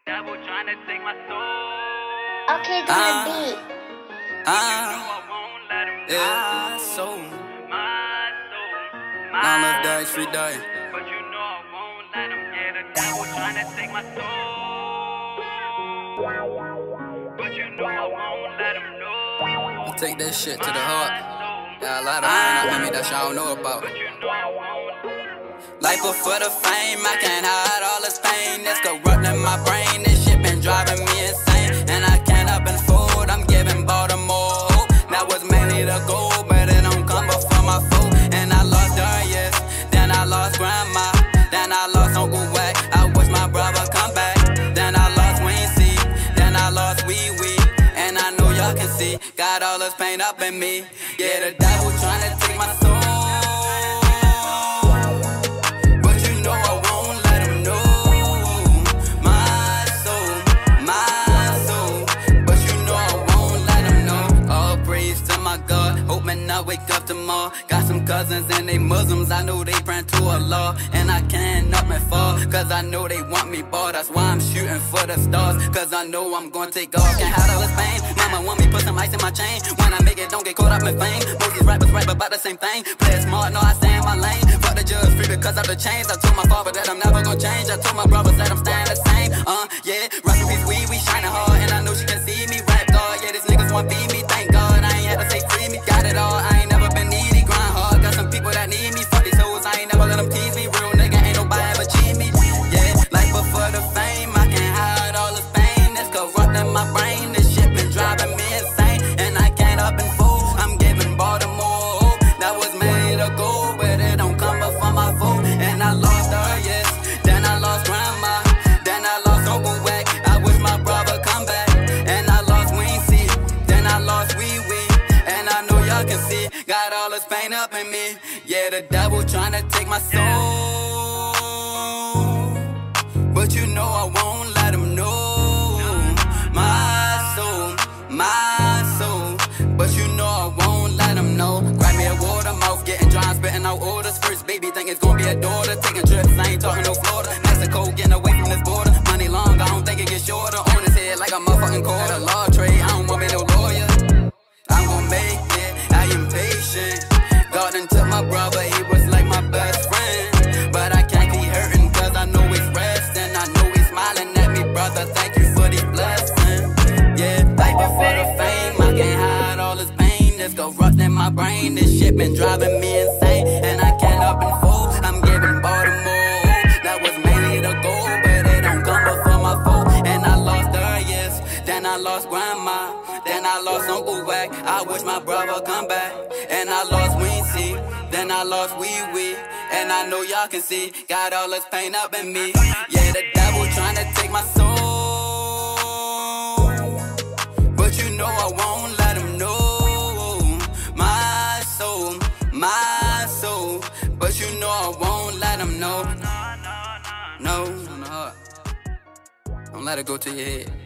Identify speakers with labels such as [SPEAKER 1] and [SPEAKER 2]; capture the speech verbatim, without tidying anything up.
[SPEAKER 1] devil trying to take my soul.
[SPEAKER 2] Okay, to the beat.
[SPEAKER 1] Ah, yeah, soul. My soul. My love dies, free die. But you know I won't let him. Yeah, the devil trying to take my soul. But you know I won't let him know. I'll take that shit to the heart. Yeah, a lot of rain up with me that y'all don't know about. Life for the fame, I can't hide all this pain that's corrupting my brain. This shit been driving me insane, and I can't up and fold. I'm giving Baltimore hope. That was mainly the goal, but it don't come before my foe. And I lost her, yes, then I lost grandma, then I lost Uncle Wack. I wish my brother come back. Then I lost Wincy, then I lost Wee Wee, and I know y'all can see got all this pain up in me. Yeah, the devil trying to take my soul. I wake up tomorrow, got some cousins and they Muslims. I know they praying to Allah, and I can't up and fall, cause I know they want me ball. That's why I'm shooting for the stars, cause I know I'm gonna take off. Can't hide all this pain, mama want me put some ice in my chain. When I make it, don't get caught up in fame. Most these rappers rap about the same thing. Play it smart, no I stay in my lane. Fuck the judge free because of the chains. I told my father that I'm never gonna change. I told my brothers that I'm staying the same. Uh, yeah, rest in peace, we, we shining hard, and I know she can see me rap God. Yeah, these niggas want beat me, thank God I ain't had to say free me. Got it all, I ain't never been needy, grind hard. Got some people that need me, fuck these hoes, I ain't never let them tease me. Real nigga, ain't nobody ever cheat me. Yeah, like before the fame, I can't hide all this pain that's corrupting my brain. This shit been driving me insane, and I can't up and fool. I'm giving Baltimore hope. That was made a goal, but it don't come up from my foe. And I lost her, yes, then I lost grandma, then I lost Uncle Wack. I wish my brother come back. And I lost Wincy, then I lost Wee Wee, and I know y'all can see got all this pain up in me. Yeah, the devil trying to take my soul, but you know I won't let him know. My soul, my soul, but you know I won't let him know. Grab me a water mouth, getting dry, spitting out orders. First baby think it's gonna be a daughter. Taking trips, I ain't talking no Florida. Mexico, getting away from this border. Money long, I don't think it gets shorter. On his head like a motherfucking quarter. Law trade, I don't want me no lawyer. I'm gonna make it, I am patient. God into my brother, he was like my best friend. But I can't be hurting cause I know he's resting. I know he's smiling at me, brother, thank you for these blessings. Yeah, like before the fame, I can't hide all this pain that's corrupting my brain. This shit been driving me insane, and I can't up and fold. I'm giving Baltimore, that was mainly the goal, but it don't come before my foe. And I lost her, yes, then I lost grandma, then I lost Uncle Wack. I wish my brother come back. And I lost Wincy, then I lost Wee Wee, and I know y'all can see got all this pain up in me. Yeah, the devil trying to take my soul, but you know I won't let him know. My soul, my soul, but you know I won't let him know. No, don't let it go to your head.